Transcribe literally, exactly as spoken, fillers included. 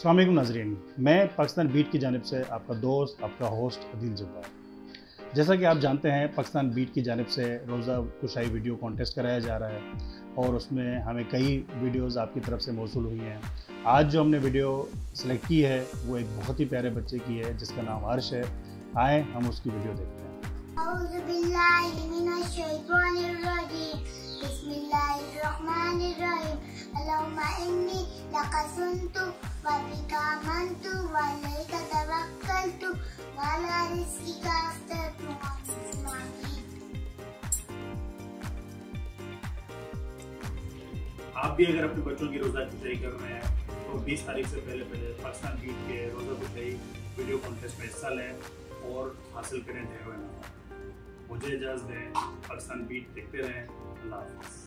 अस्सलाम वालेकुम नाज़रीन, मैं पाकिस्तान बीट की जानिब से आपका दोस्त, आपका होस्ट अदील जब्बार। जैसा कि आप जानते हैं, पाकिस्तान बीट की जानिब से रोज़ा कुशाई वीडियो कॉन्टेस्ट कराया जा रहा है और उसमें हमें कई वीडियोस आपकी तरफ से मौसूल हुई हैं। आज जो हमने वीडियो सेलेक्ट की है वो एक बहुत ही प्यारे बच्चे की है जिसका नाम हर्ष है। आए हम उसकी वीडियो देखते हैं। आप भी अगर अपने बच्चों की रोज़ा खुशाई कर रहे हैं तो बीस तारीख से पहले पहले पाकिस्तान बीट के रोज़ा खुशाई वीडियो कॉन्टेस्ट में हिस्सा लें और हासिल करें ढेरों इनाम। मुझे इजाज़त दें, पाकिस्तान बीट देखते रहें। अल्लाह हाफ़िज़।